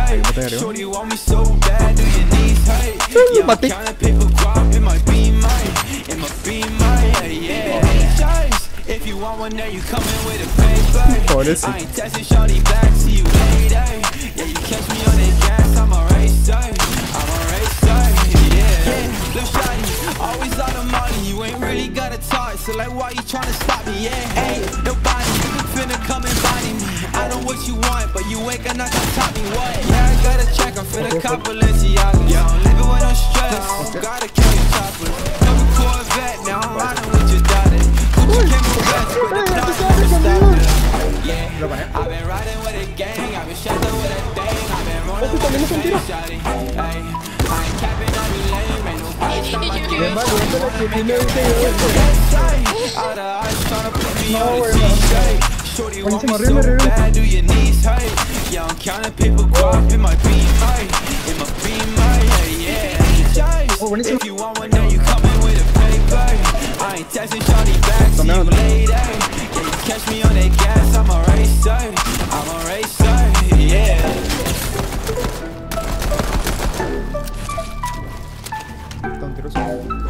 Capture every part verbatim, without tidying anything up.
racer. Shorty want me so bad, do your knees hurt? Yeah, I'm counting paper guap in my beam, in my beam, yeah. If you want one there, you coming with a paper. I ain't texting shorty back, see you later. Yeah, you catch me on that gas, I'm a racer. I'm a racer, yeah. Yeah, little shawty, always on the money. You ain't really got a talk, so like, why you tryna stop me? Yeah, hey, nobody finna come and body me. I know what you want, but you ain't gonna top me. What? Yeah, I got a check, I'm finna cop Balenciaga. Yeah, I'm living with no stress. Gotta carry choppers. Never Corvette, now I'm riding with your daughter. Yeah, I've been riding with a gang, I've been shot with a thing, I've been rolling with a thing, shawty. Hey, I ain't capping, I be lame, ain't nobody trying to get out of eyes trying to put me on a t-shirt. Shorty want me so bad, do your knees hurt? Yeah, I'm counting paper guap in my beam, in my beam, yeah. If you want one, then you coming with a paper. I ain't texting shawty back, see you later. Yeah, you catch me on that gas, I'm a racer. I'm a racer, yeah.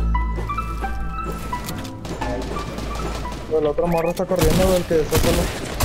El otro morro está corriendo del que está solo.